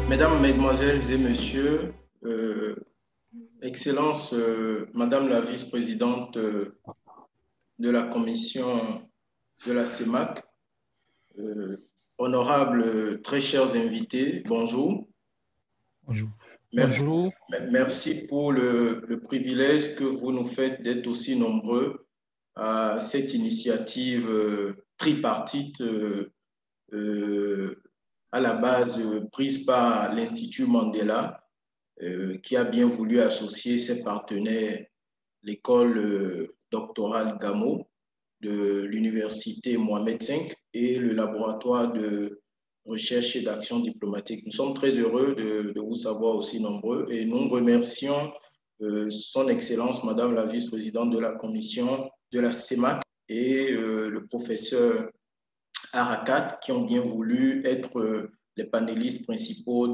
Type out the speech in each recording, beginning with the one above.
Mesdames, Mesdemoiselles et Messieurs, Excellence, Madame la vice-présidente de la commission de la CEMAC, euh, honorables, très chers invités, bonjour. Bonjour. Merci, Bonjour. merci pour le privilège que vous nous faites d'être aussi nombreux à cette initiative tripartite euh, à la base prise par l'Institut Mandela qui a bien voulu associer ses partenaires, l'école doctorale Gamo de l'université Mohamed V et le laboratoire de recherche et d'action diplomatique. Nous sommes très heureux de vous savoir aussi nombreux et nous remercions Son Excellence, Madame la vice-présidente de la commission de la CEMAC et le professeur Arakat qui ont bien voulu être les panélistes principaux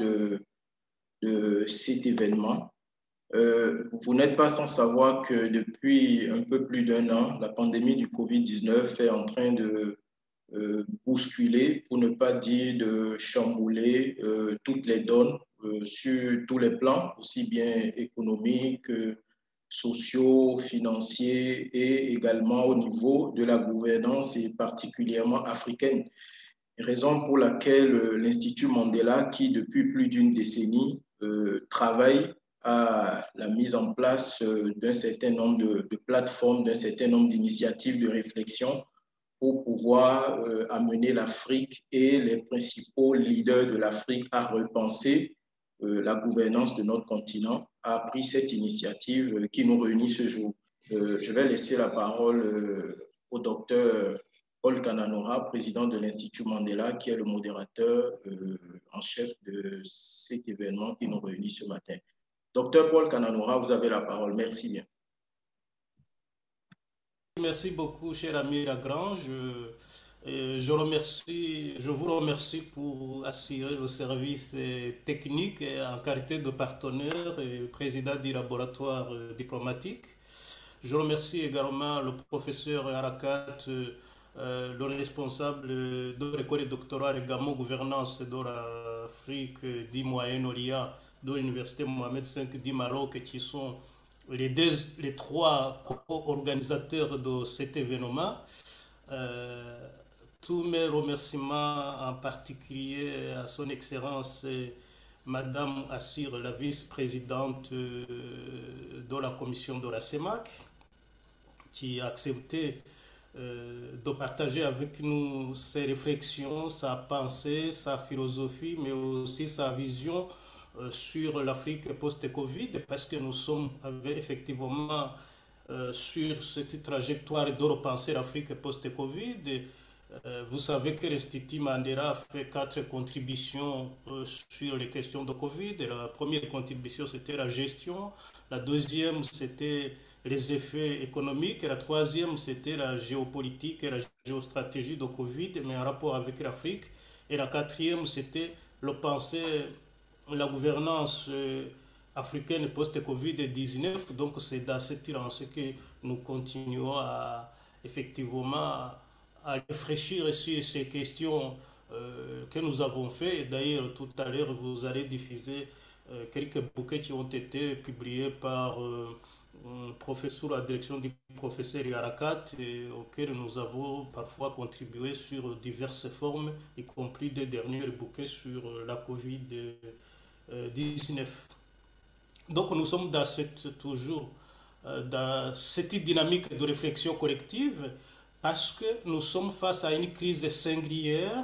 de cet événement. Vous n'êtes pas sans savoir que depuis un peu plus d'un an, la pandémie du Covid-19 est en train de bousculer, pour ne pas dire de chambouler toutes les donnes sur tous les plans, aussi bien économiques, sociaux, financiers et également au niveau de la gouvernance et particulièrement africaine. Raison pour laquelle l'Institut Mandela, qui depuis plus d'une décennie travaille à la mise en place d'un certain nombre de plateformes, d'un certain nombre d'initiatives de réflexion pour pouvoir amener l'Afrique et les principaux leaders de l'Afrique à repenser la gouvernance de notre continent, a pris cette initiative qui nous réunit ce jour. Je vais laisser la parole au docteur Paul Kananura, président de l'Institut Mandela, qui est le modérateur en chef de cet événement qui nous réunit ce matin. Docteur Paul Kananura, vous avez la parole. Merci bien. Merci beaucoup, cher ami Lagrange. Je vous remercie pour assurer le service technique en qualité de partenaire et président du laboratoire diplomatique. Je remercie également le professeur Arakat, le responsable de l'école doctorale Gamo Gouvernance de l'Afrique du Moyen-Orient de l'Université Mohamed V du Maroc, qui sont les trois co-organisateurs de cet événement. Tous mes remerciements en particulier à son Excellence Madame Assir, la vice-présidente de la commission de la CEMAC, qui a accepté de partager avec nous ses réflexions, sa pensée, sa philosophie, mais aussi sa vision sur l'Afrique post-Covid, parce que nous sommes effectivement sur cette trajectoire de repenser l'Afrique post-Covid. Vous savez que l'Institut Mandela a fait 4 contributions sur les questions de Covid. La première contribution, c'était la gestion. La deuxième, c'était les effets économiques. Et la troisième, c'était la géopolitique et la géostratégie de Covid, mais en rapport avec l'Afrique. Et la quatrième, c'était le penser la gouvernance africaine post-Covid-19. Donc, c'est dans cette lancée que nous continuons à effectivement à réfléchir sur ces questions que nous avons fait. D'ailleurs, tout à l'heure, vous allez diffuser quelques bouquets qui ont été publiés par professeur à la direction du professeur Yarakat, auxquels nous avons parfois contribué sur diverses formes, y compris des derniers bouquets sur la Covid-19. Donc nous sommes toujours dans cette dynamique de réflexion collective parce que nous sommes face à une crise singulière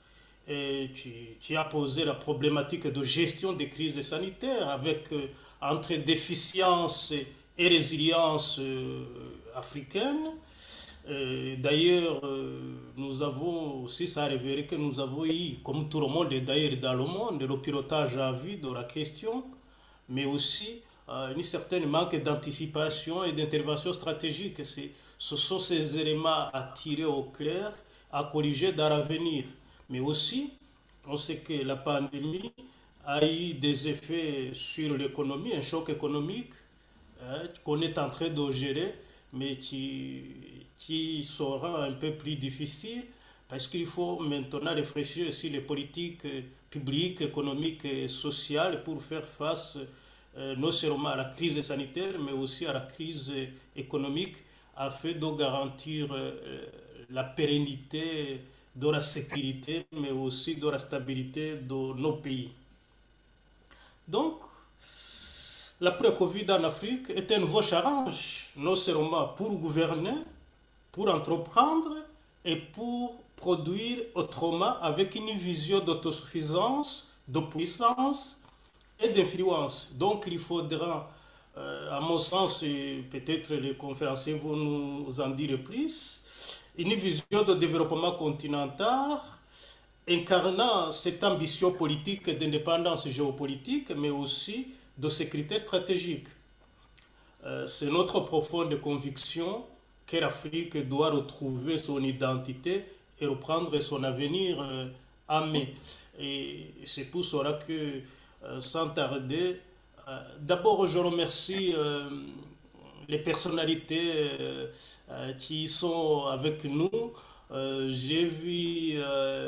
qui a posé la problématique de gestion des crises sanitaires avec entre déficience et résilience africaine. D'ailleurs, nous avons aussi, ça a révélé que nous avons eu, comme tout le monde d'ailleurs dans le monde, le pilotage à vue de la question, mais aussi une certaine manque d'anticipation et d'intervention stratégique. Ce sont ces éléments à tirer au clair, à corriger dans l'avenir. Mais aussi, on sait que la pandémie a eu des effets sur l'économie, un choc économique qu'on est en train de gérer, mais qui sera un peu plus difficile parce qu'il faut maintenant réfléchir sur les politiques publiques, économiques et sociales pour faire face non seulement à la crise sanitaire, mais aussi à la crise économique, afin de garantir la pérennité de la sécurité, mais aussi de la stabilité de nos pays. Donc, l'après-Covid en Afrique est un nouveau challenge, non seulement pour gouverner, pour entreprendre et pour produire autrement avec une vision d'autosuffisance, de puissance et d'influence. Donc, il faudra, à mon sens, et peut-être les conférenciers vont nous en dire plus, une vision de développement continental incarnant cette ambition politique d'indépendance géopolitique, mais aussi de sécurité stratégique. C'est notre profonde conviction que l'Afrique doit retrouver son identité et reprendre son avenir en main. Et c'est pour cela que, sans tarder, d'abord je remercie les personnalités qui sont avec nous. J'ai vu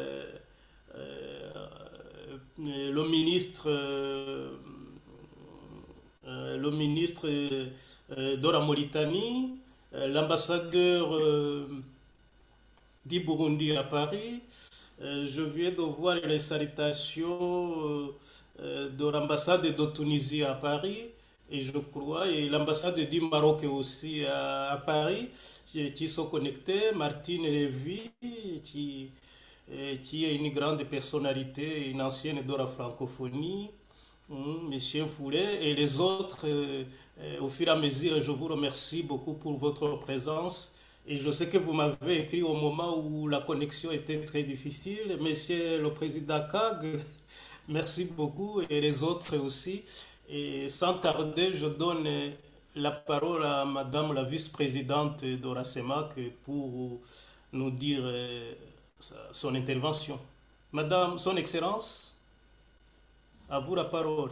le ministre de la Mauritanie, l'ambassadeur du Burundi à Paris. Je viens de voir les salutations de l'ambassade de Tunisie à Paris, et je crois, et l'ambassade du Maroc aussi à Paris, qui sont connectés. Martine Lévy, qui est une grande personnalité, une ancienne de la francophonie, Monsieur Foulet, et les autres. Au fur et à mesure, je vous remercie beaucoup pour votre présence. Et je sais que vous m'avez écrit au moment où la connexion était très difficile. Monsieur le Président Kag, merci beaucoup, et les autres aussi. Et sans tarder, je donne la parole à Madame la vice-présidente de la CEMAC pour nous dire son intervention. Madame, Son Excellence, à vous la parole.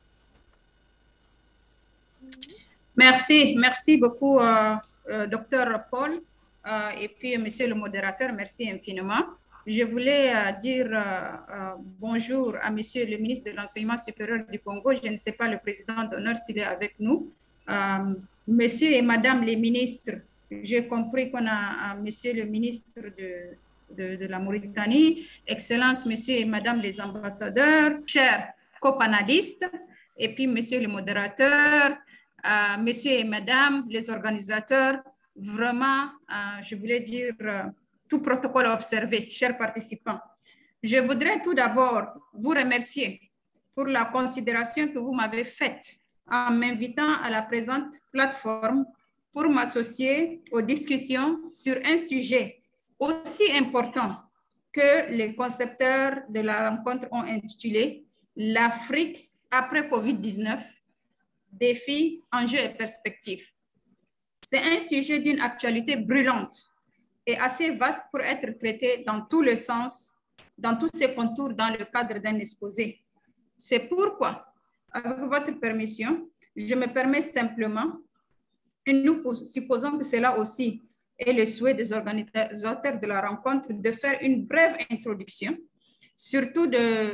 Merci beaucoup, Docteur Paul, et puis Monsieur le modérateur, merci infiniment. Je voulais dire bonjour à Monsieur le ministre de l'Enseignement supérieur du Congo. Je ne sais pas le président d'honneur s'il est avec nous. Monsieur et Madame les ministres, j'ai compris qu'on a Monsieur le ministre de la Mauritanie, Excellences, Monsieur et Madame les ambassadeurs, chers copanélistes, et puis Monsieur le modérateur, Messieurs et Madame les organisateurs. Vraiment, je voulais dire tout protocole observé, chers participants. Je voudrais tout d'abord vous remercier pour la considération que vous m'avez faite en m'invitant à la présente plateforme pour m'associer aux discussions sur un sujet aussi important que les concepteurs de la rencontre ont intitulé « L'Afrique après Covid-19, défis, enjeux et perspectives ». C'est un sujet d'une actualité brûlante et assez vaste pour être traité dans tous les sens, dans tous ses contours, dans le cadre d'un exposé. C'est pourquoi, avec votre permission, je me permets simplement, et nous supposons que cela aussi est le souhait des organisateurs de la rencontre, de faire une brève introduction, surtout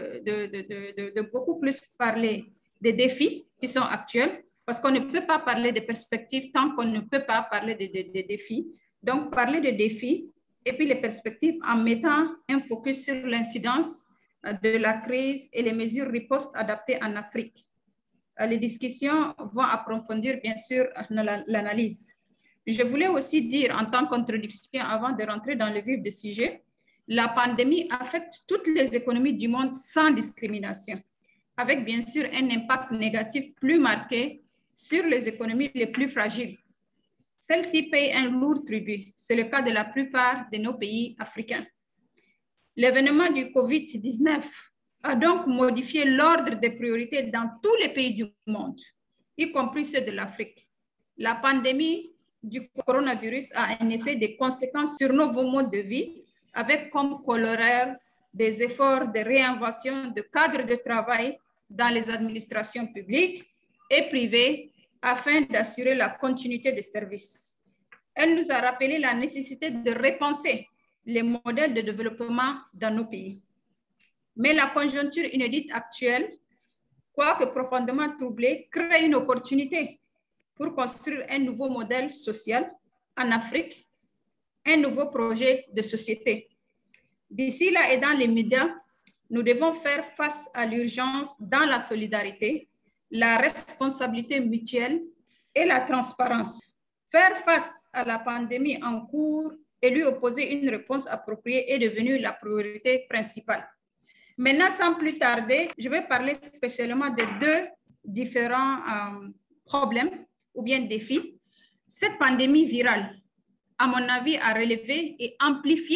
de beaucoup plus parler des défis qui sont actuels, parce qu'on ne peut pas parler des perspectives tant qu'on ne peut pas parler des défis. Donc, parler des défis et puis les perspectives en mettant un focus sur l'incidence de la crise et les mesures ripostes adaptées en Afrique. Les discussions vont approfondir, bien sûr, l'analyse. Je voulais aussi dire, en tant qu'introduction, avant de rentrer dans le vif du sujet, la pandémie affecte toutes les économies du monde sans discrimination, avec bien sûr un impact négatif plus marqué sur les économies les plus fragiles. Celles-ci payent un lourd tribut. C'est le cas de la plupart de nos pays africains. L'événement du Covid-19 a donc modifié l'ordre des priorités dans tous les pays du monde, y compris ceux de l'Afrique. La pandémie du coronavirus a en effet des conséquences sur nos modes de vie, avec comme corollaire des efforts de réinvention de cadres de travail dans les administrations publiques et privées afin d'assurer la continuité des services. Elle nous a rappelé la nécessité de repenser les modèles de développement dans nos pays. Mais la conjoncture inédite actuelle, quoique profondément troublée, crée une opportunité pour construire un nouveau modèle social en Afrique, un nouveau projet de société. D'ici là et dans les médias, nous devons faire face à l'urgence dans la solidarité, la responsabilité mutuelle et la transparence. Faire face à la pandémie en cours et lui opposer une réponse appropriée est devenu la priorité principale. Maintenant, sans plus tarder, je vais parler spécialement de deux différents problèmes ou bien défis. Cette pandémie virale, à mon avis, a relevé et amplifié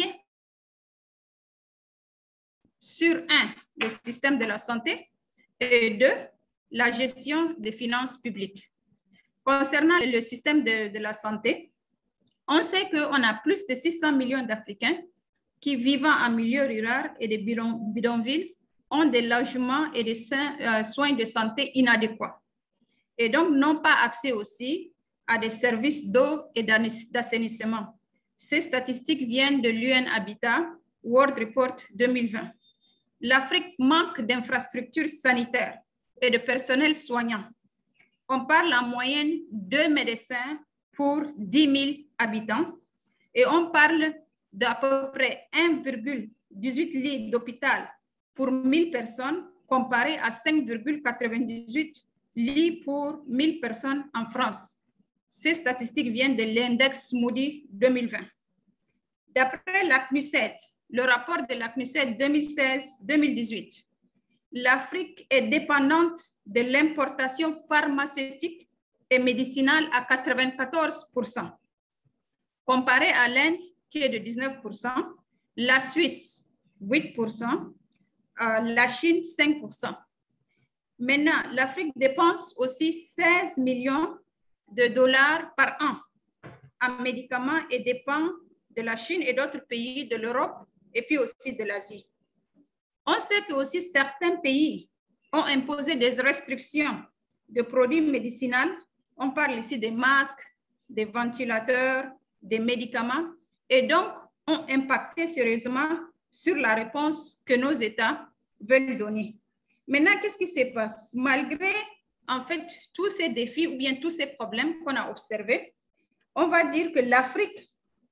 sur un, le système de la santé et deux, la gestion des finances publiques. Concernant le système de la santé, on sait qu'on a plus de 600 millions d'Africains qui, vivant en milieu rural et des bidonvilles, ont des logements et des soins de santé inadéquats et donc n'ont pas accès aussi à des services d'eau et d'assainissement. Ces statistiques viennent de l'UN Habitat World Report 2020. L'Afrique manque d'infrastructures sanitaires et de personnel soignant. On parle en moyenne de 2 médecins pour 10 000 habitants et on parle d'à peu près 1,18 lits d'hôpital pour 1000 personnes comparé à 5,98 lits pour 1000 personnes en France. Ces statistiques viennent de l'index Moody 2020. D'après l'ACNUSED, le rapport de l'ACNUSED 2016-2018, l'Afrique est dépendante de l'importation pharmaceutique et médicinale à 94%, comparé à l'Inde qui est de 19%, la Suisse 8%, la Chine 5%. Maintenant, l'Afrique dépense aussi 16 millions de dollars par an en médicaments et dépend de la Chine et d'autres pays de l'Europe et puis aussi de l'Asie. On sait que aussi certains pays ont imposé des restrictions de produits médicinaux. On parle ici des masques, des ventilateurs, des médicaments et donc ont impacté sérieusement sur la réponse que nos États veulent donner. Maintenant, qu'est-ce qui se passe? Malgré, en fait, tous ces défis ou bien tous ces problèmes qu'on a observés, on va dire que l'Afrique,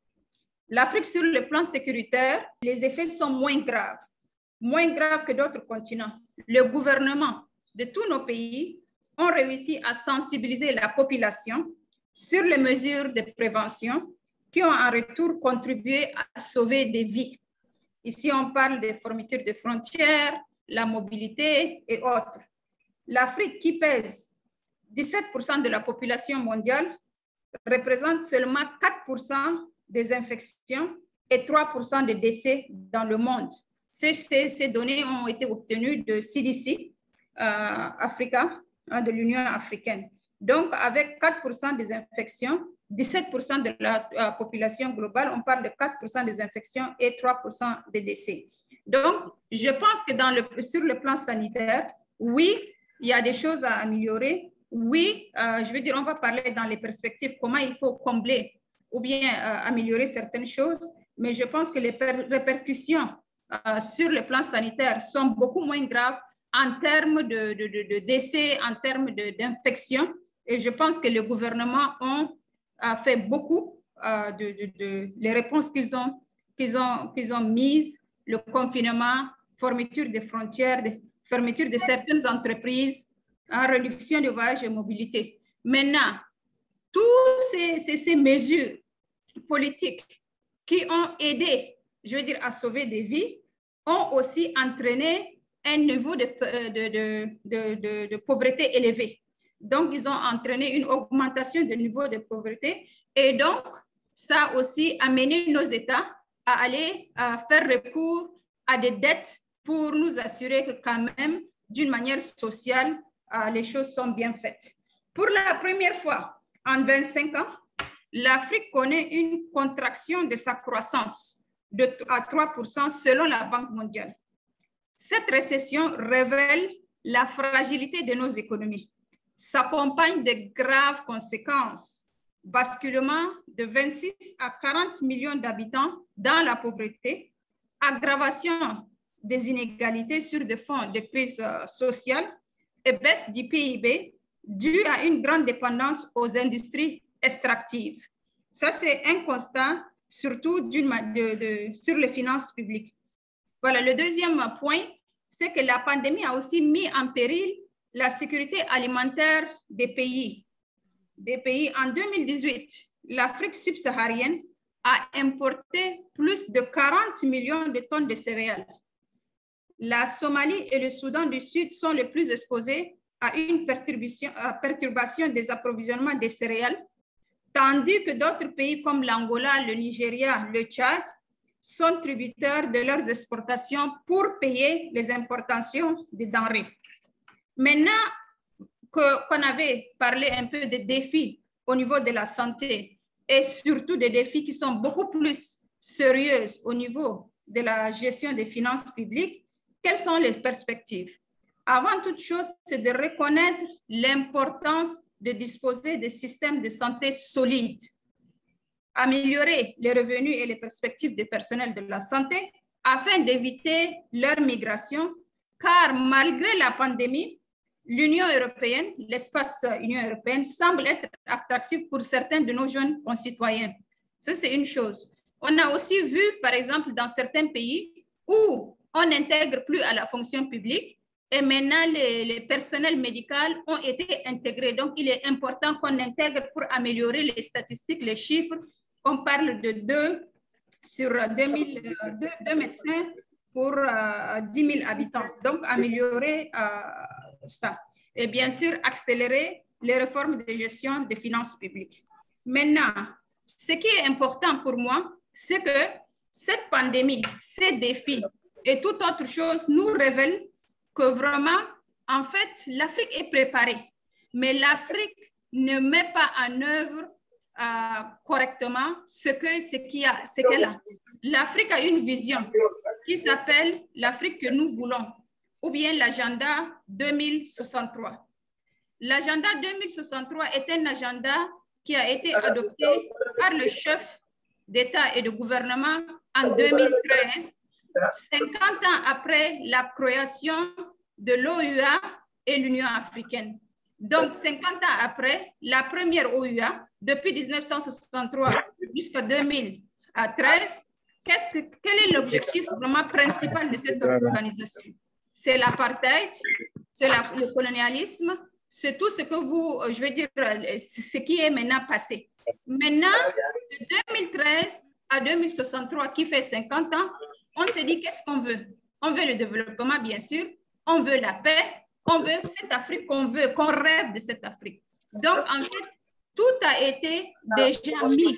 sur le plan sécuritaire, les effets sont moins graves que d'autres continents. Le gouvernement de tous nos pays ont réussi à sensibiliser la population sur les mesures de prévention qui ont en retour contribué à sauver des vies. Ici, on parle des fermetures de frontières, la mobilité et autres. L'Afrique, qui pèse 17% de la population mondiale, représente seulement 4% des infections et 3% des décès dans le monde. Ces données ont été obtenues de CDC Africa, de l'Union africaine. Donc, avec 4% des infections, 17% de la population globale, on parle de 4% des infections et 3% des décès. Donc, je pense que sur le plan sanitaire, oui, il y a des choses à améliorer. Oui, je veux dire, on va parler dans les perspectives comment il faut combler ou bien améliorer certaines choses, mais je pense que les répercussions sur le plan sanitaire sont beaucoup moins graves en termes de décès, en termes d'infections. Et je pense que le gouvernement a fait beaucoup les réponses qu'ils ont mises, le confinement, fermeture des frontières, fermeture de certaines entreprises, réduction de voyages et mobilité. Maintenant, toutes ces mesures politiques qui ont aidé, je veux dire, à sauver des vies, ont aussi entraîné un niveau de pauvreté élevé. Donc, ils ont entraîné une augmentation du niveau de pauvreté et donc, ça a aussi amené nos États à aller faire recours à des dettes pour nous assurer que quand même, d'une manière sociale, les choses sont bien faites. Pour la première fois en 25 ans, l'Afrique connaît une contraction de sa croissance à 3% selon la Banque mondiale. Cette récession révèle la fragilité de nos économies, s'accompagne de graves conséquences basculement de 26 à 40 millions d'habitants dans la pauvreté, aggravation des inégalités sur des fonds de crise sociale et baisse du PIB due à une grande dépendance aux industries extractives. Ça, c'est un constat, surtout sur les finances publiques. Voilà, le deuxième point, c'est que la pandémie a aussi mis en péril la sécurité alimentaire des pays. En 2018, l'Afrique subsaharienne a importé plus de 40 millions de tonnes de céréales. La Somalie et le Soudan du Sud sont les plus exposés à une perturbation des approvisionnements des céréales, tandis que d'autres pays comme l'Angola, le Nigeria, le Tchad sont tributaires de leurs exportations pour payer les importations des denrées. Maintenant qu'on avait parlé un peu des défis au niveau de la santé et surtout des défis qui sont beaucoup plus sérieux au niveau de la gestion des finances publiques, quelles sont les perspectives? Avant toute chose, c'est de reconnaître l'importance de disposer de systèmes de santé solides, améliorer les revenus et les perspectives des personnels de la santé afin d'éviter leur migration, car malgré la pandémie, l'Union européenne, l'espace Union européenne semble être attractif pour certains de nos jeunes concitoyens. Ça, c'est une chose. On a aussi vu, par exemple, dans certains pays où on n'intègre plus à la fonction publique et maintenant les personnels médicaux ont été intégrés. Donc, il est important qu'on intègre pour améliorer les statistiques, les chiffres. On parle de 2 sur 2 médecins pour 10 000 habitants. Donc, améliorer ça. Et bien sûr, accélérer les réformes de gestion des finances publiques. Maintenant, ce qui est important pour moi, c'est que cette pandémie, ces défis et toute autre chose nous révèlent que vraiment, en fait, l'Afrique est préparée. Mais l'Afrique ne met pas en œuvre correctement ce qu'elle a. L'Afrique a une vision qui s'appelle l'Afrique que nous voulons, ou bien l'agenda 2063. L'agenda 2063 est un agenda qui a été adopté par le chef d'État et de gouvernement en 2013, 50 ans après la création de l'OUA et l'Union africaine. Donc, 50 ans après, la première OUA, depuis 1963 jusqu'à 2013, quel est l'objectif vraiment principal de cette organisation? C'est l'apartheid, c'est le colonialisme, c'est tout ce que je veux dire, ce qui est maintenant passé. Maintenant, de 2013 à 2063, qui fait 50 ans, on s'est dit qu'est-ce qu'on veut? On veut le développement, bien sûr, on veut la paix, on veut cette Afrique qu'on veut, qu'on rêve de cette Afrique. Donc, en fait, tout a été déjà mis.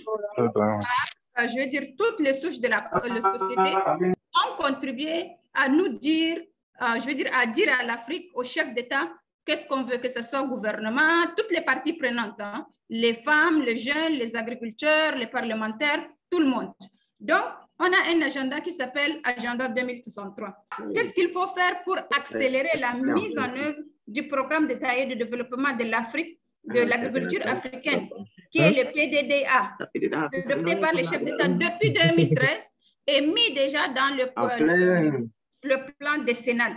Je veux dire, toutes les souches de la société ont contribué à nous dire, je veux dire, à dire à l'Afrique, aux chefs d'État, qu'est-ce qu'on veut, que ce soit au gouvernement, toutes les parties prenantes, hein, les femmes, les jeunes, les agriculteurs, les parlementaires, tout le monde. Donc, on a un agenda qui s'appelle Agenda 2063. Qu'est-ce qu'il faut faire pour accélérer la mise en œuvre du programme détaillé de développement de l'Afrique, de l'agriculture africaine, qui est le PDDA, adopté par les chefs d'État depuis 2013 et mis déjà dans le plan décennal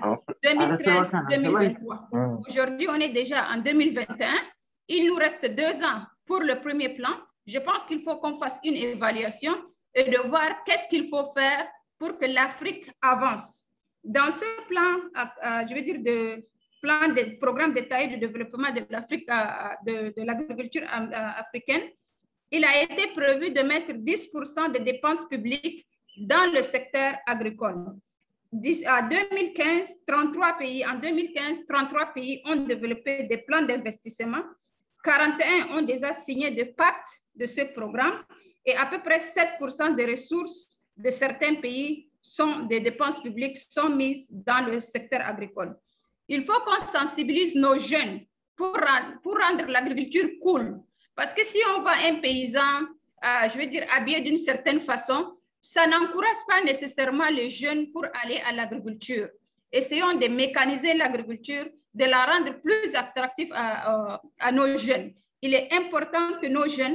2013-2023. Aujourd'hui, on est déjà en 2021. Il nous reste 2 ans pour le premier plan. Je pense qu'il faut qu'on fasse une évaluation et de voir qu'est-ce qu'il faut faire pour que l'Afrique avance. Dans ce plan, je veux dire, plan de programme détaillé de développement de l'Afrique, de l'agriculture africaine, il a été prévu de mettre 10% de dépenses publiques dans le secteur agricole. En 2015, 33 pays ont développé des plans d'investissement. 41 ont déjà signé des pactes de ce programme et à peu près 7% des ressources de certains pays des dépenses publiques sont mises dans le secteur agricole. Il faut qu'on sensibilise nos jeunes pour rendre l'agriculture cool. Parce que si on voit un paysan, je veux dire, habillé d'une certaine façon, ça n'encourage pas nécessairement les jeunes pour aller à l'agriculture. Essayons de mécaniser l'agriculture, de la rendre plus attractive à nos jeunes. Il est important que nos jeunes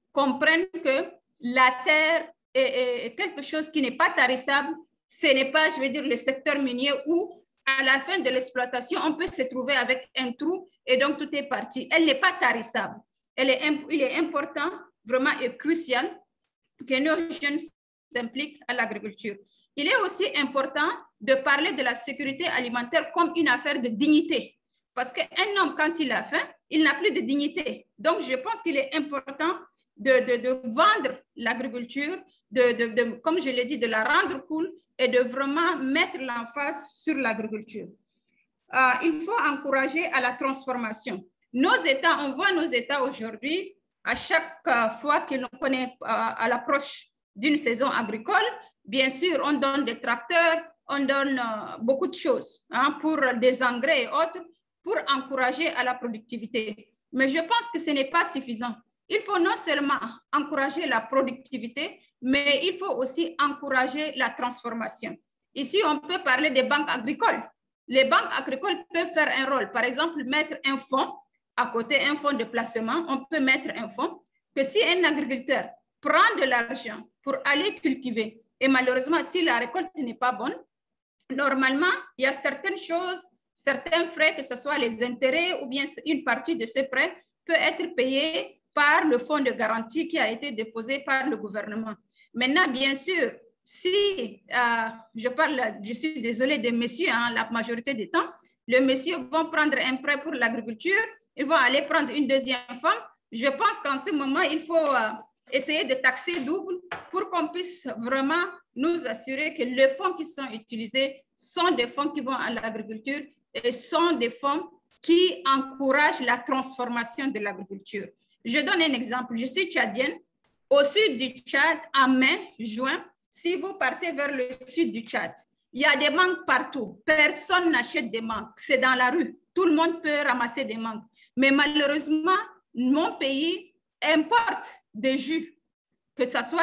comprennent que la terre est quelque chose qui n'est pas tarissable. Ce n'est pas, je veux dire, le secteur minier où, à la fin de l'exploitation, on peut se trouver avec un trou et donc tout est parti. Elle n'est pas tarissable. Il est important, vraiment et crucial, que nos jeunes s'impliquent à l'agriculture. Il est aussi important de parler de la sécurité alimentaire comme une affaire de dignité. Parce qu'un homme, quand il a faim, il n'a plus de dignité. Donc, je pense qu'il est important de vendre l'agriculture, comme je l'ai dit, de la rendre cool et de vraiment mettre l'emphase sur l'agriculture. Il faut encourager à la transformation. Nos États, on voit nos États aujourd'hui, à chaque fois que l'on connaît à l'approche d'une saison agricole, bien sûr, on donne des tracteurs, on donne beaucoup de choses pour des engrais et autres, pour encourager à la productivité. Mais je pense que ce n'est pas suffisant. Il faut non seulement encourager la productivité, mais il faut aussi encourager la transformation. Ici, on peut parler des banques agricoles. Les banques agricoles peuvent faire un rôle. Par exemple, mettre un fonds, à côté, un fonds de placement, on peut mettre un fonds que si un agriculteur prend de l'argent pour aller cultiver, et malheureusement, si la récolte n'est pas bonne, normalement, il y a certaines choses, certains frais, que ce soit les intérêts ou bien une partie de ces prêts, peut être payée par le fonds de garantie qui a été déposé par le gouvernement. Maintenant, bien sûr, si je suis désolée des messieurs, la majorité du temps, les messieurs vont prendre un prêt pour l'agriculture, ils vont aller prendre une deuxième femme. Je pense qu'en ce moment, il faut essayer de taxer double pour qu'on puisse vraiment nous assurer que les fonds qui sont utilisés sont des fonds qui vont à l'agriculture et sont des fonds qui encouragent la transformation de l'agriculture. Je donne un exemple. Je suis tchadienne. Au sud du Tchad, en mai, juin, si vous partez vers le sud du Tchad, il y a des mangues partout. Personne n'achète des mangues. C'est dans la rue. Tout le monde peut ramasser des mangues. Mais malheureusement, mon pays importe des jus, que ce soit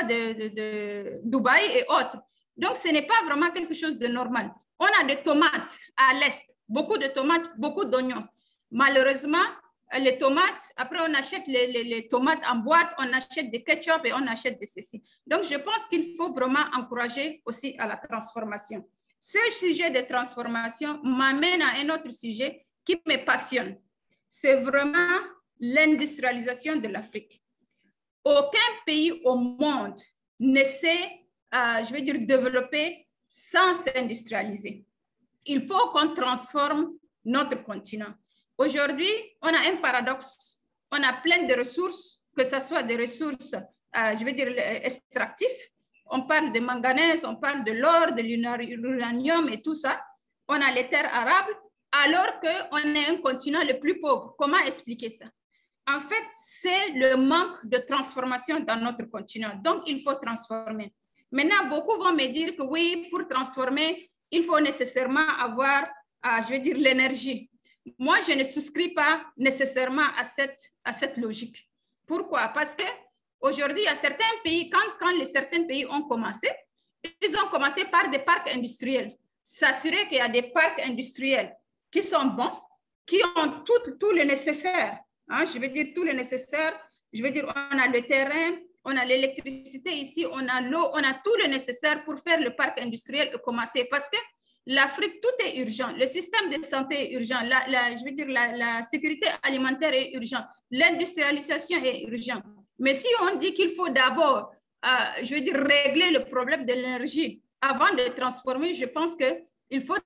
de Dubaï et autres. Donc, ce n'est pas vraiment quelque chose de normal. On a des tomates à l'est, beaucoup de tomates, beaucoup d'oignons. Malheureusement, les tomates, après on achète les tomates en boîte, on achète des ketchup et on achète de ceci. Donc, je pense qu'il faut vraiment encourager aussi à la transformation. Ce sujet de transformation m'amène à un autre sujet qui me passionne. C'est vraiment l'industrialisation de l'Afrique. Aucun pays au monde ne sait, je veux dire, développer sans s'industrialiser. Il faut qu'on transforme notre continent. Aujourd'hui, on a un paradoxe. On a plein de ressources, que ce soit des ressources, je veux dire, extractives. On parle de manganèse, on parle de l'or, de l'uranium et tout ça. On a les terres arables, alors qu'on est un continent le plus pauvre. Comment expliquer ça? En fait, c'est le manque de transformation dans notre continent. Donc, il faut transformer. Maintenant, beaucoup vont me dire que oui, pour transformer, il faut nécessairement avoir, je veux dire, l'énergie. Moi, je ne souscris pas nécessairement à cette logique. Pourquoi? Parce qu'aujourd'hui, il y a certains pays, quand certains pays ont commencé, ils ont commencé par des parcs industriels. S'assurer qu'il y a des parcs industriels qui sont bons, qui ont tout le nécessaire. Je veux dire tout le nécessaire. Je veux dire, on a le terrain, on a l'électricité ici, on a l'eau, on a tout le nécessaire pour faire le parc industriel et commencer. Parce que l'Afrique, tout est urgent. Le système de santé est urgent. Je veux dire, la sécurité alimentaire est urgent. L'industrialisation est urgent. Mais si on dit qu'il faut d'abord, je veux dire, régler le problème de l'énergie avant de transformer, je pense qu'il faut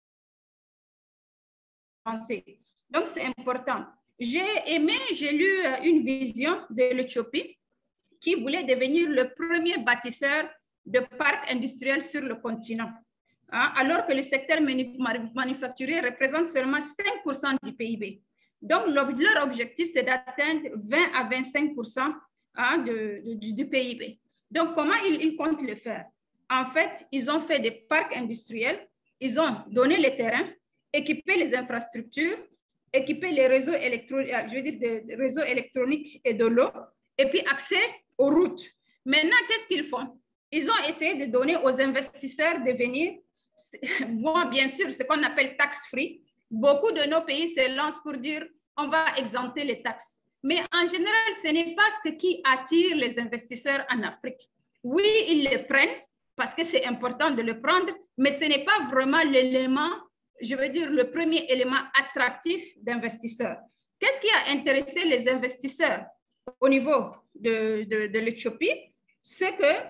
penser. Donc, c'est important. J'ai lu une vision de l'Éthiopie qui voulait devenir le premier bâtisseur de parcs industriels sur le continent, alors que le secteur manufacturier représente seulement 5% du PIB. Donc, leur objectif, c'est d'atteindre 20 à 25% du PIB. Donc, comment ils comptent le faire? En fait, ils ont fait des parcs industriels, ils ont donné les terrains, équipé les infrastructures, équiper les réseaux électroniques et de l'eau, et puis accès aux routes. Maintenant, qu'est-ce qu'ils font? Ils ont essayé de donner aux investisseurs de venir, bon, bien sûr, ce qu'on appelle tax-free. Beaucoup de nos pays se lancent pour dire on va exempter les taxes. Mais en général, ce n'est pas ce qui attire les investisseurs en Afrique. Oui, ils le prennent parce que c'est important de le prendre, mais ce n'est pas vraiment l'élément, je veux dire, le premier élément attractif d'investisseurs. Qu'est-ce qui a intéressé les investisseurs au niveau de l'Éthiopie? C'est que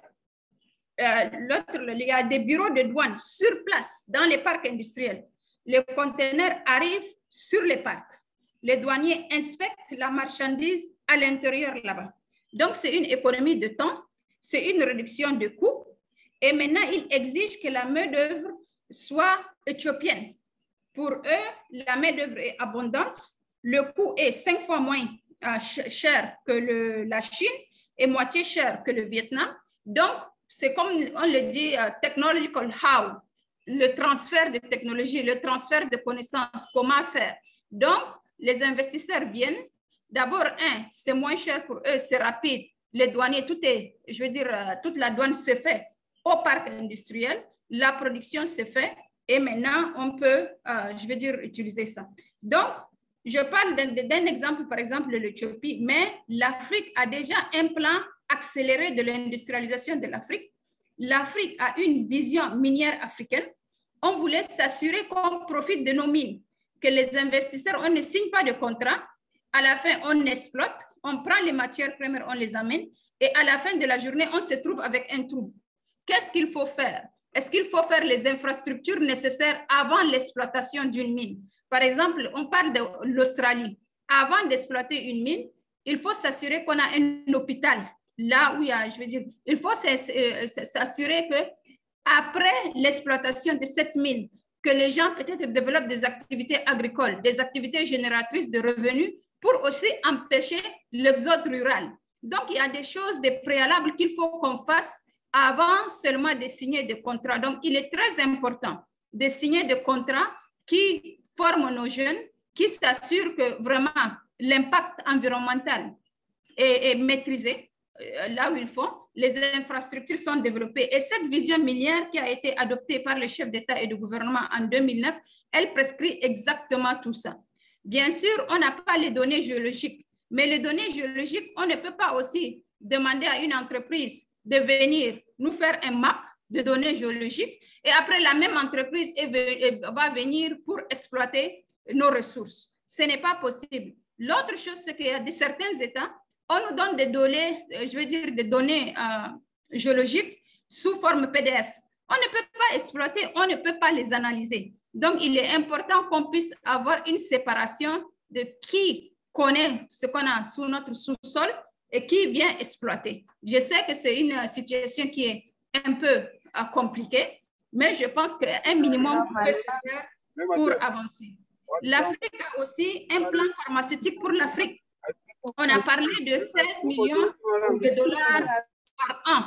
il y a des bureaux de douane sur place dans les parcs industriels. Les conteneurs arrivent sur les parcs. Les douaniers inspectent la marchandise à l'intérieur là-bas. Donc, c'est une économie de temps, c'est une réduction de coûts. Et maintenant, ils exigent que la main-d'œuvre soit éthiopienne. Pour eux, la main-d'œuvre est abondante. Le coût est 5 fois moins cher que la Chine et moitié cher que le Vietnam. Donc, c'est comme on le dit, technological how, le transfert de technologie, le transfert de connaissances, comment faire. Donc, les investisseurs viennent. D'abord, c'est moins cher pour eux, c'est rapide. Les douaniers, toute la douane se fait au parc industriel. La production se fait et maintenant, on peut, utiliser ça. Donc, je parle d'un exemple, par exemple, de l'Éthiopie, mais l'Afrique a déjà un plan accéléré de l'industrialisation de l'Afrique. L'Afrique a une vision minière africaine. On voulait s'assurer qu'on profite de nos mines, que les investisseurs, on ne signe pas de contrat. À la fin, on exploite, on prend les matières premières, on les amène, et à la fin de la journée, on se trouve avec un trou. Qu'est-ce qu'il faut faire? Est-ce qu'il faut faire les infrastructures nécessaires avant l'exploitation d'une mine? Par exemple, on parle de l'Australie. Avant d'exploiter une mine, il faut s'assurer qu'on a un hôpital. Là où il y a, il faut s'assurer que après l'exploitation de cette mine, que les gens peut-être développent des activités agricoles, des activités génératrices de revenus pour aussi empêcher l'exode rural. Donc, il y a des choses, des préalables qu'il faut qu'on fasse avant seulement de signer des contrats. Donc, il est très important de signer des contrats qui forment nos jeunes, qui s'assurent que vraiment l'impact environnemental est maîtrisé là où il faut, les infrastructures sont développées. Et cette vision minière qui a été adoptée par le chef d'État et de gouvernement en 2009, elle prescrit exactement tout ça. Bien sûr, on n'a pas les données géologiques, mais les données géologiques, on ne peut pas aussi demander à une entreprise de venir nous faire un map de données géologiques et après la même entreprise va venir pour exploiter nos ressources. Ce n'est pas possible. L'autre chose, c'est qu'il y a certains États, on nous donne des données, des données géologiques sous forme PDF. On ne peut pas exploiter, on ne peut pas les analyser. Donc, il est important qu'on puisse avoir une séparation de qui connaît ce qu'on a sous notre sous-sol et qui vient exploiter. Je sais que c'est une situation qui est un peu compliquée, mais je pense qu'un minimum peut se faire pour avancer. L'Afrique a aussi un plan pharmaceutique pour l'Afrique. On a parlé de 16 millions de dollars par an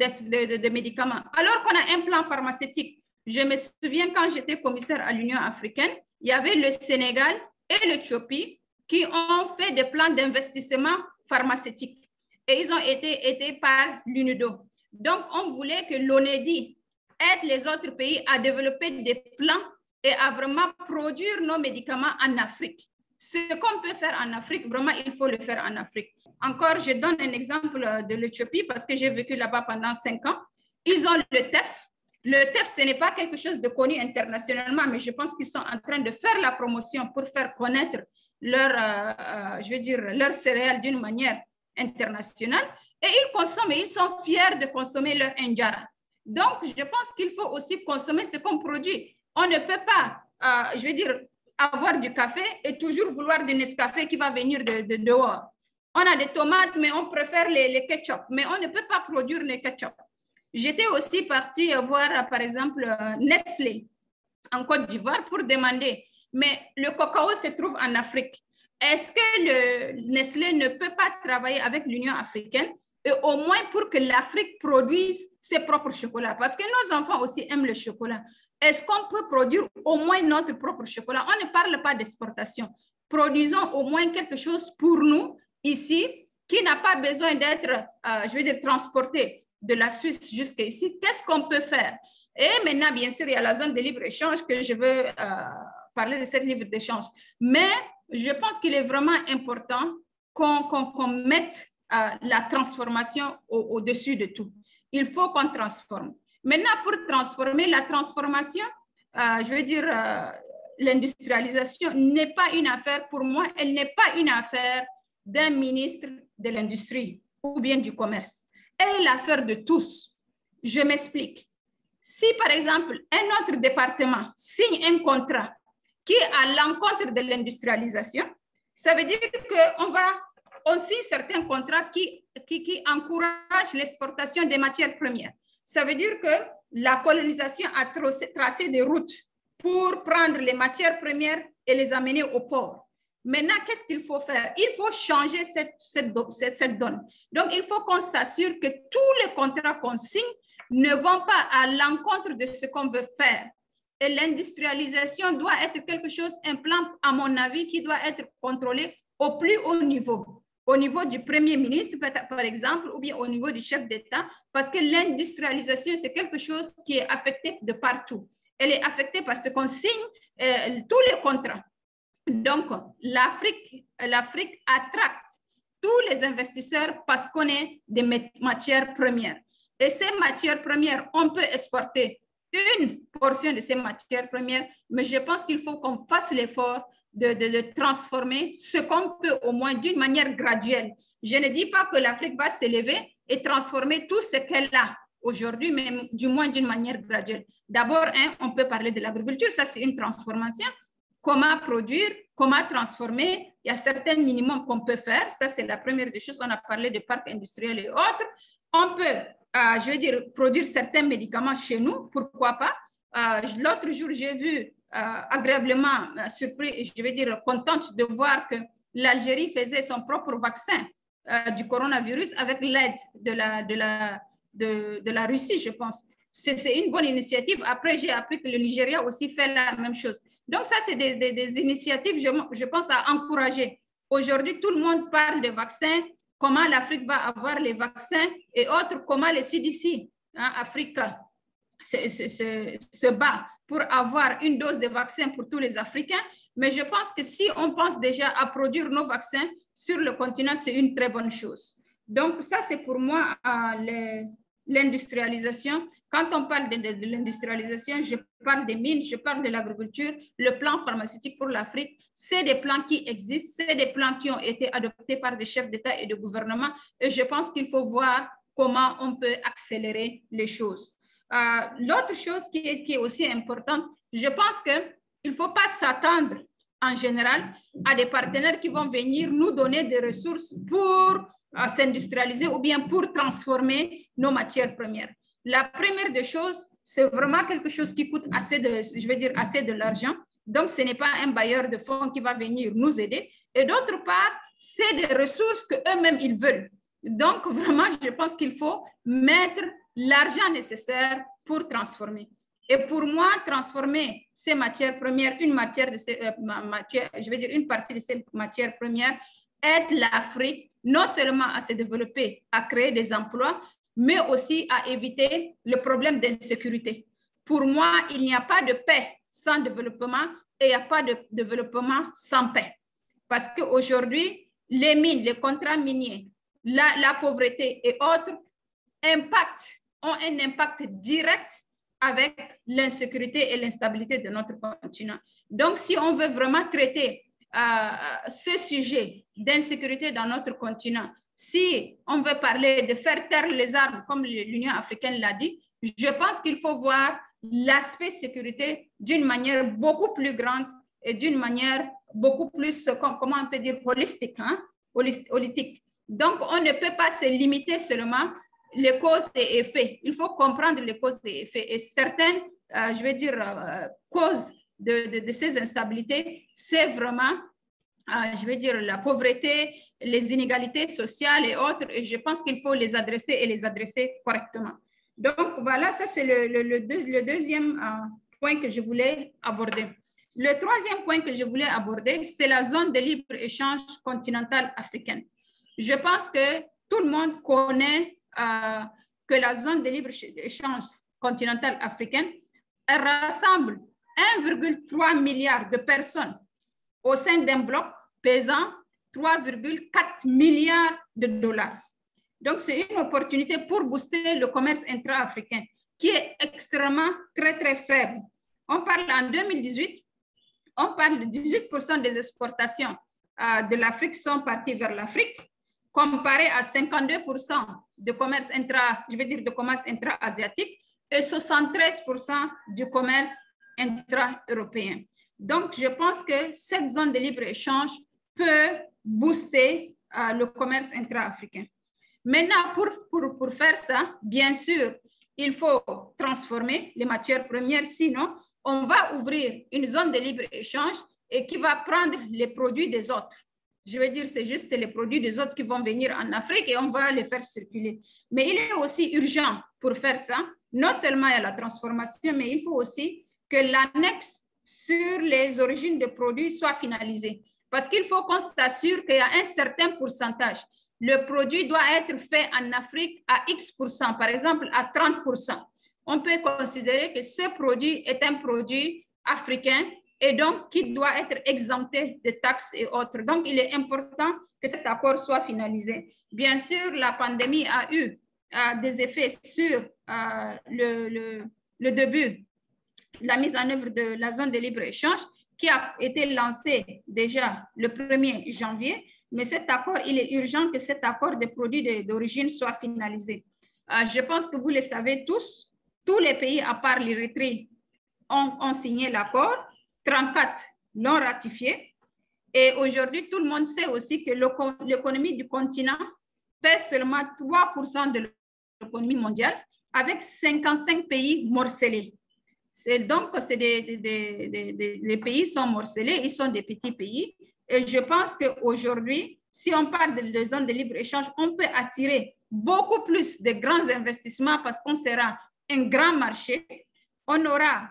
de médicaments. Alors qu'on a un plan pharmaceutique. Je me souviens quand j'étais commissaire à l'Union africaine, il y avait le Sénégal et l'Éthiopie qui ont fait des plans d'investissement pharmaceutique. Et ils ont été aidés par l'UNIDO. Donc, on voulait que l'ONEDI aide les autres pays à développer des plans et à vraiment produire nos médicaments en Afrique. Ce qu'on peut faire en Afrique, vraiment, il faut le faire en Afrique. Encore, je donne un exemple de l'Éthiopie parce que j'ai vécu là-bas pendant 5 ans. Ils ont le TEF. Le TEF, ce n'est pas quelque chose de connu internationalement, mais je pense qu'ils sont en train de faire la promotion pour faire connaître leurs céréales d'une manière internationale. Et ils consomment, et ils sont fiers de consommer leur injera. Donc, je pense qu'il faut aussi consommer ce qu'on produit. On ne peut pas, avoir du café et toujours vouloir du Nescafé qui va venir de dehors. On a des tomates, mais on préfère les ketchup, mais on ne peut pas produire les ketchup. J'étais aussi partie voir, par exemple, Nestlé en Côte d'Ivoire pour demander, mais le cacao se trouve en Afrique. Est-ce que le Nestlé ne peut pas travailler avec l'Union africaine et au moins pour que l'Afrique produise ses propres chocolats? Parce que nos enfants aussi aiment le chocolat. Est-ce qu'on peut produire au moins notre propre chocolat? On ne parle pas d'exportation. Produisons au moins quelque chose pour nous ici qui n'a pas besoin d'être, transporté de la Suisse jusqu'ici. Qu'est-ce qu'on peut faire? Et maintenant, bien sûr, il y a la zone de libre-échange que je veux parler de cette libre-échange. Mais je pense qu'il est vraiment important qu'on mette la transformation au-dessus de tout. Il faut qu'on transforme. Maintenant, pour transformer, la transformation, je veux dire, l'industrialisation n'est pas une affaire, pour moi, elle n'est pas une affaire d'un ministre de l'industrie ou bien du commerce. Elle est l'affaire de tous. Je m'explique. Si, par exemple, un autre département signe un contrat qui est à l'encontre de l'industrialisation, ça veut dire qu'on signe certains contrats qui encouragent l'exportation des matières premières. Ça veut dire que la colonisation a tracé des routes pour prendre les matières premières et les amener au port. Maintenant, qu'est-ce qu'il faut faire? Il faut changer cette donne. Donc, il faut qu'on s'assure que tous les contrats qu'on signe ne vont pas à l'encontre de ce qu'on veut faire. Et l'industrialisation doit être quelque chose, un plan, à mon avis, qui doit être contrôlé au plus haut niveau. Au niveau du Premier ministre, par exemple, ou bien au niveau du chef d'État, parce que l'industrialisation, c'est quelque chose qui est affecté de partout. Elle est affectée parce qu'on signe tous les contrats. Donc, l'Afrique attracte tous les investisseurs parce qu'on est des matières premières. Et ces matières premières, on peut exporter une portion de ces matières premières, mais je pense qu'il faut qu'on fasse l'effort de transformer ce qu'on peut au moins d'une manière graduelle. Je ne dis pas que l'Afrique va s'élever et transformer tout ce qu'elle a aujourd'hui, mais du moins d'une manière graduelle. D'abord, on peut parler de l'agriculture, ça c'est une transformation. Comment produire, comment transformer, il y a certains minimums qu'on peut faire, ça c'est la première des choses. On a parlé de parcs industriels et autres. On peut, je veux dire, produire certains médicaments chez nous, pourquoi pas. L'autre jour, j'ai vu agréablement surpris, je veux dire contente de voir que l'Algérie faisait son propre vaccin du coronavirus avec l'aide de la Russie, je pense. C'est une bonne initiative. Après, j'ai appris que le Nigeria aussi fait la même chose. Donc, ça, c'est des initiatives, je pense, à encourager. Aujourd'hui, tout le monde parle de vaccins, comment l'Afrique va avoir les vaccins et autres, comment les CDC, Afrique, se bat pour avoir une dose de vaccin pour tous les Africains. Mais je pense que si on pense déjà à produire nos vaccins sur le continent, c'est une très bonne chose. Donc, ça, c'est pour moi l'industrialisation. Quand on parle de l'industrialisation, je parle des mines, je parle de l'agriculture, le plan pharmaceutique pour l'Afrique. C'est des plans qui existent, c'est des plans qui ont été adoptés par des chefs d'État et de gouvernement. Et je pense qu'il faut voir comment on peut accélérer les choses. L'autre chose qui est aussi importante, je pense qu'il ne faut pas s'attendre en général à des partenaires qui vont venir nous donner des ressources pour s'industrialiser ou bien pour transformer nos matières premières. La première des choses, c'est vraiment quelque chose qui coûte assez de l'argent. Donc, ce n'est pas un bailleur de fonds qui va venir nous aider. Et d'autre part, c'est des ressources qu'eux-mêmes, ils veulent. Donc, vraiment, je pense qu'il faut mettre l'argent nécessaire pour transformer. Et pour moi, transformer ces matières premières, une partie de ces matières premières, aide l'Afrique non seulement à se développer, à créer des emplois, mais aussi à éviter le problème d'insécurité. Pour moi, il n'y a pas de paix sans développement et il n'y a pas de développement sans paix. Parce qu'aujourd'hui, les mines, les contrats miniers, la pauvreté et autres ont un impact direct avec l'insécurité et l'instabilité de notre continent. Donc, si on veut vraiment traiter ce sujet d'insécurité dans notre continent, si on veut parler de faire taire les armes, comme l'Union africaine l'a dit, je pense qu'il faut voir l'aspect sécurité d'une manière beaucoup plus grande et d'une manière beaucoup plus, comment on peut dire, holistique. Donc, on ne peut pas se limiter seulement les causes et effets. Il faut comprendre les causes et effets. Et certaines, causes de ces instabilités, c'est vraiment, la pauvreté, les inégalités sociales et autres. Et je pense qu'il faut les adresser et les adresser correctement. Donc, voilà, ça, c'est le deuxième point que je voulais aborder. Le troisième point que je voulais aborder, c'est la zone de libre-échange continentale africaine. Je pense que tout le monde connaît que la zone de libre-échange continentale africaine, elle rassemble 1,3 milliard de personnes au sein d'un bloc pesant 3,4 milliards de dollars. Donc, c'est une opportunité pour booster le commerce intra-africain qui est extrêmement très faible. On parle en 2018, on parle de 18% des exportations de l'Afrique sont parties vers l'Afrique, comparé à 52% de commerce de commerce intra-asiatique et 73% du commerce intra-européen. Donc, je pense que cette zone de libre-échange peut booster le commerce intra-africain. Maintenant, pour faire ça, bien sûr, il faut transformer les matières premières, sinon on va ouvrir une zone de libre-échange et qui va prendre les produits des autres. Je veux dire, c'est juste les produits des autres qui vont venir en Afrique et on va les faire circuler. Mais il est aussi urgent pour faire ça. Non seulement il y a la transformation, mais il faut aussi que l'annexe sur les origines de produits soit finalisée. Parce qu'il faut qu'on s'assure qu'il y a un certain pourcentage. Le produit doit être fait en Afrique à X%, par exemple à 30%. On peut considérer que ce produit est un produit africain et donc qui doit être exempté de taxes et autres. Donc, il est important que cet accord soit finalisé. Bien sûr, la pandémie a eu des effets sur le début, la mise en œuvre de la zone de libre-échange qui a été lancée déjà le 1er janvier. Mais cet accord, il est urgent que cet accord des produits d'origine soit finalisé. Je pense que vous le savez tous les pays, à part l'Érythrée, ont signé l'accord. 34 l'ont ratifié. Et aujourd'hui, tout le monde sait aussi que l'économie du continent pèse seulement 3% de l'économie mondiale, avec 55 pays morcelés. Donc, les pays sont morcelés, ils sont des petits pays. Et je pense qu'aujourd'hui, si on parle de zone de libre-échange, on peut attirer beaucoup plus de grands investissements parce qu'on sera un grand marché. On aura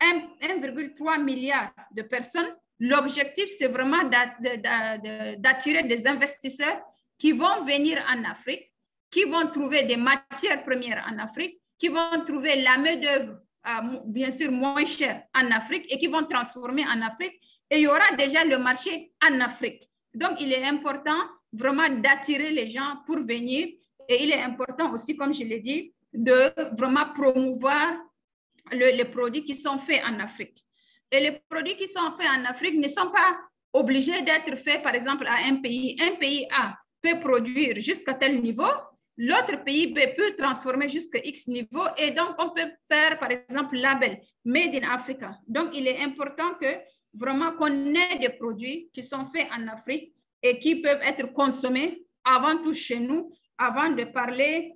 1,3 milliard de personnes. L'objectif, c'est vraiment d'attirer des investisseurs qui vont venir en Afrique, qui vont trouver des matières premières en Afrique, qui vont trouver la main-d'œuvre, bien sûr, moins chère en Afrique et qui vont transformer en Afrique. Et il y aura déjà le marché en Afrique. Donc, il est important vraiment d'attirer les gens pour venir. Et il est important aussi, comme je l'ai dit, de vraiment promouvoir les produits qui sont faits en Afrique. Et les produits qui sont faits en Afrique ne sont pas obligés d'être faits, par exemple, à un pays. Un pays A peut produire jusqu'à tel niveau, l'autre pays B peut le transformer jusqu'à X niveau, et donc on peut faire, par exemple, label Made in Africa. Donc, il est important que vraiment qu'on ait des produits qui sont faits en Afrique et qui peuvent être consommés avant tout chez nous, avant de parler,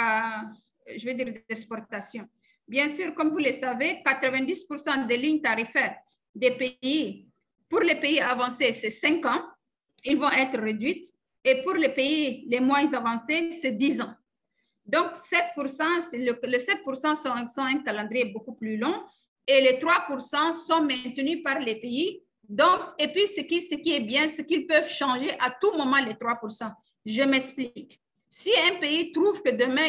je vais dire, d'exportation. Bien sûr, comme vous le savez, 90% des lignes tarifaires des pays, pour les pays avancés, c'est 5 ans, ils vont être réduites, et pour les pays les moins avancés, c'est 10 ans. Donc, 7%, le 7% sont un calendrier beaucoup plus long, et les 3% sont maintenus par les pays. Donc, et puis, ce qui est bien, c'est qu'ils peuvent changer à tout moment les 3%. Je m'explique. Si un pays trouve que demain,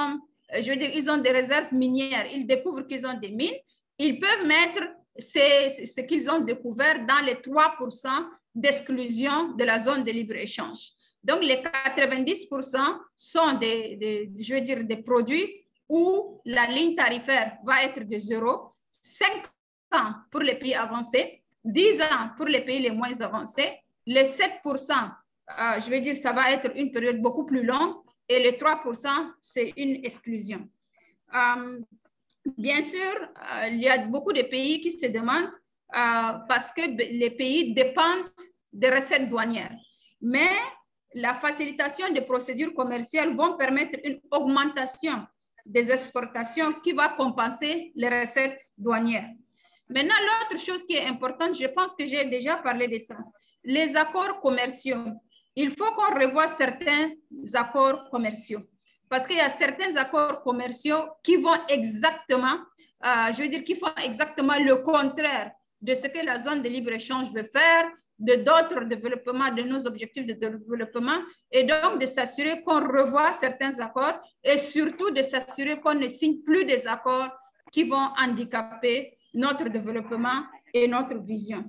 ils ont des réserves minières, ils découvrent qu'ils ont des mines, ils peuvent mettre ce qu'ils ont découvert dans les 3% d'exclusion de la zone de libre-échange. Donc, les 90% sont des produits où la ligne tarifaire va être de 0, 5 ans pour les pays avancés, 10 ans pour les pays les moins avancés. Les 7%, ça va être une période beaucoup plus longue, et les 3%, c'est une exclusion. Bien sûr, il y a beaucoup de pays qui se demandent parce que les pays dépendent des recettes douanières. Mais la facilitation des procédures commerciales vont permettre une augmentation des exportations qui va compenser les recettes douanières. Maintenant, l'autre chose qui est importante, je pense que j'ai déjà parlé de ça, les accords commerciaux. Il faut qu'on revoie certains accords commerciaux parce qu'il y a certains accords commerciaux qui vont exactement, qui font exactement le contraire de ce que la zone de libre-échange veut faire, de d'autres développements, de nos objectifs de développement, et donc de s'assurer qu'on revoit certains accords et surtout de s'assurer qu'on ne signe plus des accords qui vont handicaper notre développement et notre vision.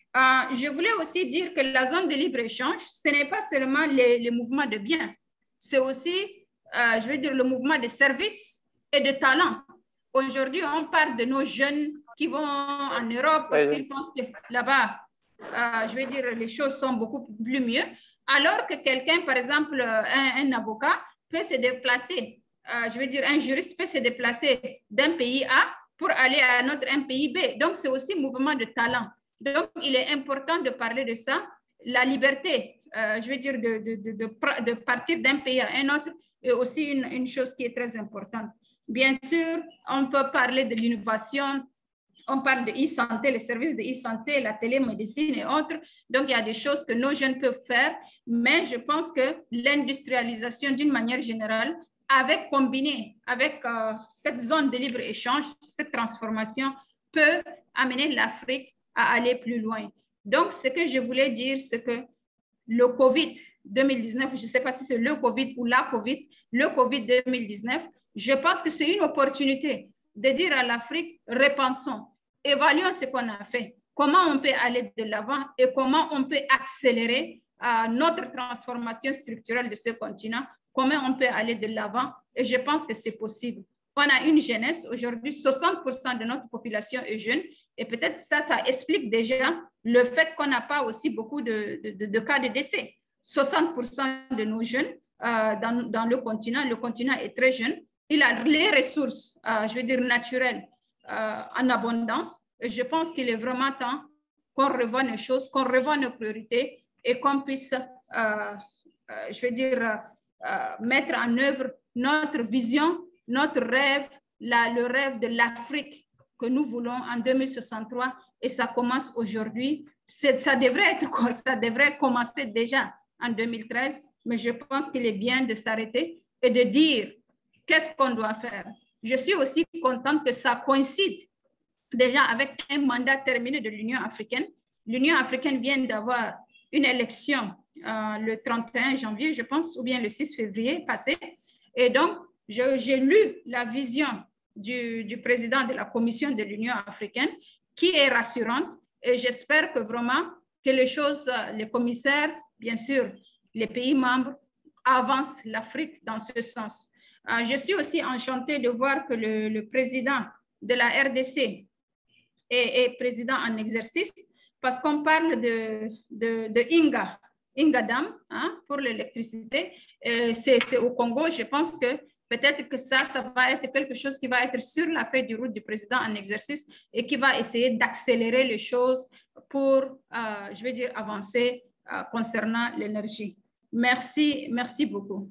Je voulais aussi dire que la zone de libre-échange, ce n'est pas seulement les mouvements de biens, c'est aussi, je veux dire, le mouvement de services et de talents. Aujourd'hui, on parle de nos jeunes qui vont en Europe parce qu'ils pensent que là-bas, je veux dire, les choses sont beaucoup plus mieux, alors que quelqu'un, par exemple, un avocat peut se déplacer, je veux dire, un juriste peut se déplacer d'un pays A pour aller à un pays B. Donc, c'est aussi mouvement de talent. Donc, il est important de parler de ça. La liberté, je veux dire, de partir d'un pays à un autre est aussi une chose qui est très importante. Bien sûr, on peut parler de l'innovation, on parle de e-santé, les services de e-santé, la télémédecine et autres. Donc, il y a des choses que nos jeunes peuvent faire, mais je pense que l'industrialisation, d'une manière générale, combinée avec cette zone de libre-échange, cette transformation peut amener l'Afrique à aller plus loin. Donc, ce que je voulais dire, c'est que le COVID 2019, je ne sais pas si c'est le COVID ou la COVID, le COVID 2019, je pense que c'est une opportunité de dire à l'Afrique, repensons, évaluons ce qu'on a fait, comment on peut aller de l'avant et comment on peut accélérer notre transformation structurelle de ce continent, comment on peut aller de l'avant, et je pense que c'est possible. On a une jeunesse, aujourd'hui 60% de notre population est jeune, et peut-être ça explique déjà le fait qu'on n'a pas aussi beaucoup de cas de décès. 60% de nos jeunes dans le continent est très jeune, il a les ressources, je veux dire naturelles, en abondance. Et je pense qu'il est vraiment temps qu'on revoie nos choses, qu'on revoie nos priorités et qu'on puisse, je veux dire, mettre en œuvre notre vision, notre rêve, le rêve de l'Afrique que nous voulons en 2063. Et ça commence aujourd'hui. Ça devrait commencer déjà en 2013, mais je pense qu'il est bien de s'arrêter et de dire qu'est-ce qu'on doit faire. Je suis aussi contente que ça coïncide déjà avec un mandat terminé de l'Union africaine. L'Union africaine vient d'avoir une élection le 31 janvier, je pense, ou bien le 6 février passé. Et donc, j'ai lu la vision du président de la Commission de l'Union africaine qui est rassurante. Et j'espère que vraiment que les choses, les commissaires, bien sûr, les pays membres avancent l'Afrique dans ce sens. Je suis aussi enchantée de voir que le président de la RDC est président en exercice parce qu'on parle de Inga Dam pour l'électricité. C'est au Congo. Je pense que peut-être que ça va être quelque chose qui va être sur la feuille de route du président en exercice et qui va essayer d'accélérer les choses pour, je vais dire, avancer concernant l'énergie. Merci beaucoup.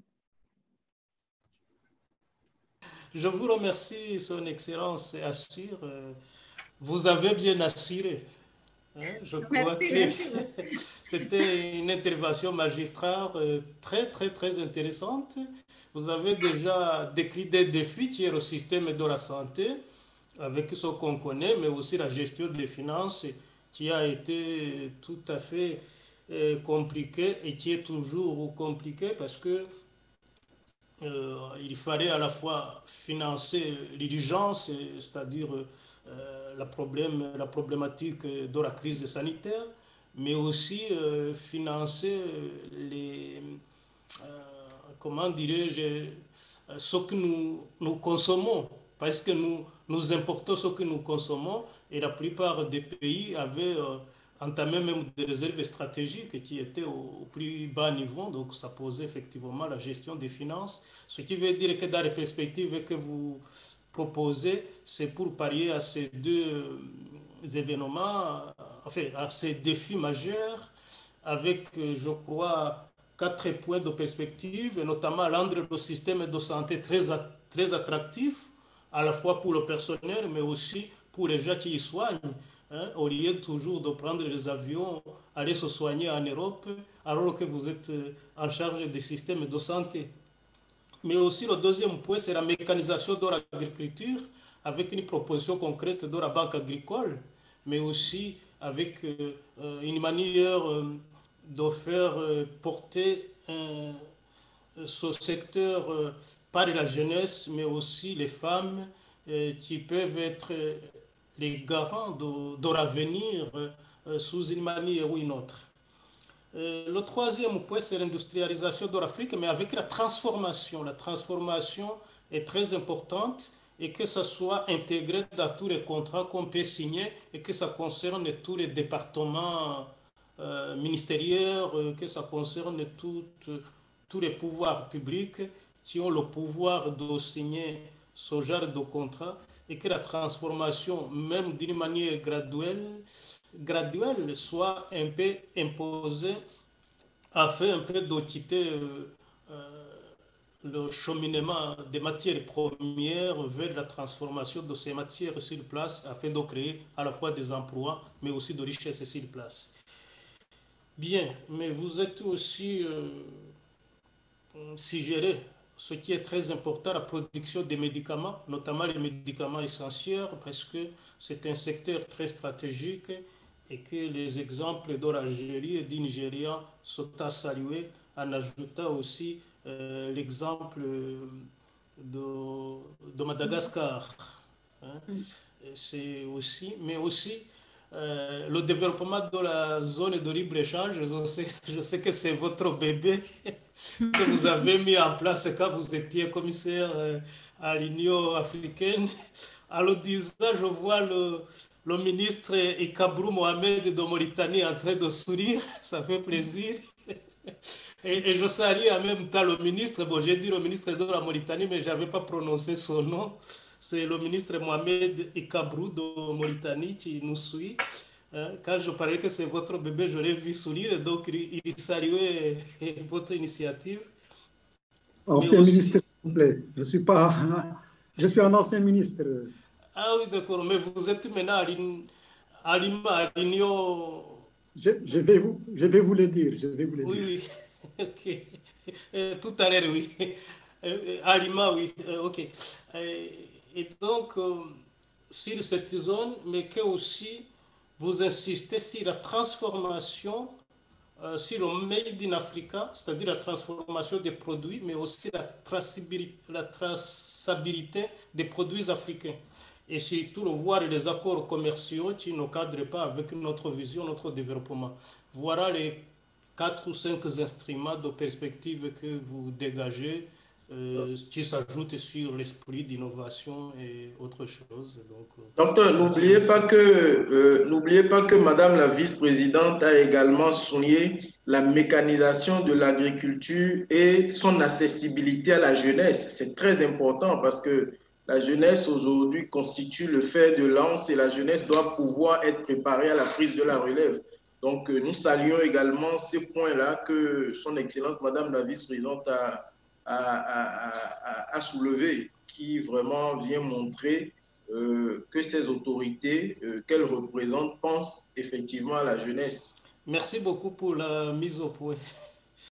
Je vous remercie, Son Excellence Assir. Vous avez bien assuré. Je crois que c'était une intervention magistrale très intéressante. Vous avez déjà décrit des défis qui sont au système de la santé, avec ce qu'on connaît, mais aussi la gestion des finances qui a été tout à fait compliquée et qui est toujours compliquée parce que il fallait à la fois financer l'urgence, c'est-à-dire la problématique de la crise sanitaire, mais aussi financer comment dirais-je, ce que nous consommons, parce que nous importons ce que nous consommons et la plupart des pays avaient entamé même des réserves stratégiques qui étaient au plus bas niveau, donc ça posait effectivement la gestion des finances, ce qui veut dire que dans les perspectives que vous proposez, c'est pour pallier à ces deux événements, enfin à ces défis majeurs, avec, je crois, 4 points de perspective, notamment rendre le système de santé très attractif, à la fois pour le personnel, mais aussi pour les gens qui y soignent. Au lieu toujours de prendre les avions, aller se soigner en Europe, alors que vous êtes en charge des systèmes de santé. Mais aussi le deuxième point, c'est la mécanisation de l'agriculture, avec une proposition concrète de la banque agricole, mais aussi avec une manière de faire porter ce secteur par la jeunesse, mais aussi les femmes qui peuvent être les garants de l'avenir sous une manière ou une autre. Le troisième point, c'est l'industrialisation de l'Afrique, mais avec la transformation. La transformation est très importante et que ça soit intégré dans tous les contrats qu'on peut signer et que ça concerne tous les départements ministériels, que ça concerne tous les pouvoirs publics qui ont le pouvoir de signer ce genre de contrat et que la transformation, même d'une manière graduelle soit un peu imposée afin un peu de quitter le cheminement des matières premières vers la transformation de ces matières sur place afin de créer à la fois des emplois mais aussi de richesses sur place. Bien, mais vous êtes aussi suggéré ce qui est très important, la production des médicaments, notamment les médicaments essentiels, parce que c'est un secteur très stratégique et que les exemples de l'Algérie et du Nigeria sont à saluer, en ajoutant aussi l'exemple de Madagascar. Hein. C'est aussi, mais aussi le développement de la zone de libre-échange. Je sais que c'est votre bébé que vous avez mis en place quand vous étiez commissaire à l'Union africaine. À l'audience, je vois le ministre Ikabrou Mohamed de Mauritanie en train de sourire. Ça fait plaisir. Et je salue en même temps le ministre. Bon, j'ai dit le ministre de la Mauritanie, mais je n'avais pas prononcé son nom. C'est le ministre Mohamed Ikabrou de Mauritanie qui nous suit. Quand je parlais que c'est votre bébé, je l'ai vu sourire, donc il saluait votre initiative. Ancien ministre complet. Je suis un ancien ministre. Ah oui, d'accord, mais vous êtes maintenant à l'Union. Je vais vous le dire. Oui, oui, ok. Tout à l'heure, oui. À Lima, oui, ok. Et donc, sur cette zone, mais que aussi vous insistez sur la transformation, sur le Made in Africa, c'est-à-dire la transformation des produits, mais aussi la traçabilité des produits africains. Et surtout, voir les accords commerciaux qui ne cadrent pas avec notre vision, notre développement. Voilà les 4 ou 5 instruments de perspective que vous dégagez qui s'ajoutent sur l'esprit d'innovation et autre chose. Docteur, n'oubliez pas que Madame la vice-présidente a également souligné la mécanisation de l'agriculture et son accessibilité à la jeunesse. C'est très important parce que la jeunesse aujourd'hui constitue le fer de lance et la jeunesse doit pouvoir être préparée à la prise de la relève. Donc, nous saluons également ces points-là que son Excellence Madame la vice-présidente a soulevé, qui vraiment vient montrer que ces autorités qu'elles représentent pensent effectivement à la jeunesse. Merci beaucoup pour la mise au point.